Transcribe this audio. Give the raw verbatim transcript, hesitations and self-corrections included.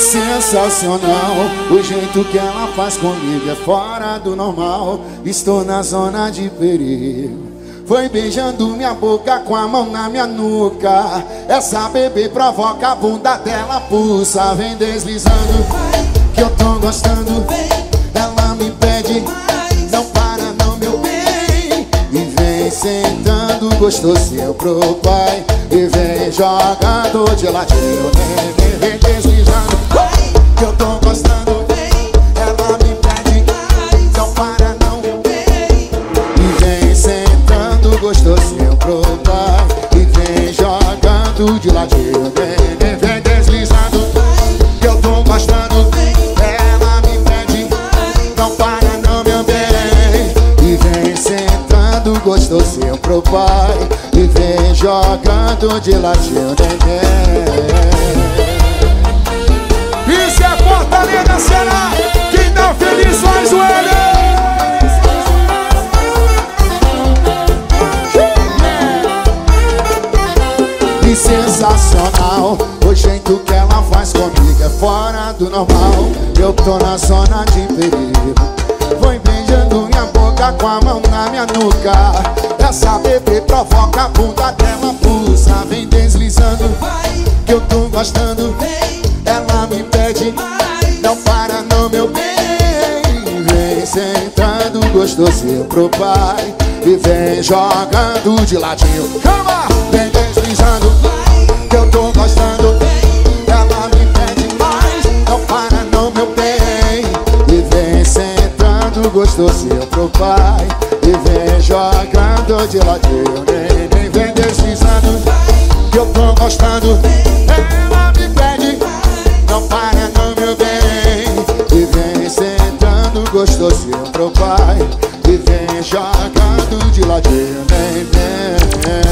Sensacional, o jeito que ela faz comigo é fora do normal. Estou na zona de perigo. Foi beijando minha boca com a mão na minha nuca. Essa bebê provoca, a bunda dela pulsa. Vem deslizando, que eu tô gostando. Ela me pede, não para não, meu bem. E vem sentando gostosinho pro pai. E vem jogando de ladinho, vem, vem, vem deslizando, que eu tô gostando. Ela me pede, não para não, meu bem. E vem sentando gostosinho pro pai. E vem jogando de ladinho, vem, vem, vem deslizando, que eu tô gostando. Ela me pede, não para não, meu bem. E vem sentando gostosinho pro pai. E vem jogando de ladinho, vem, vem. Isso é Fortaleza, Ceará. Quem tá feliz faz o L. E sensacional, o jeito que ela faz comigo é fora do normal. Eu tô na zona de perigo. Foi beijando minha boca com a mão na minha nuca. Essa bebê provoca, a bunda dela pulsa. Vem deslizando, que eu tô gostando. Ela me pede, não para não, meu bem. Vem sentando gostosinho pro pai. E vem jogando de ladinho, calma. Vem deslizando, que eu tô gostando. Ela me pede mais, não para não, meu bem. E vem sentando gostosinho pro pai. E vem jogando de ladinho, vem, vem, vem deslizando, que eu tô gostando. Ela me pede, não para não, meu bem. E vem sentando gostosinho pro pai. E vem jogando de ladinho, vem, vem.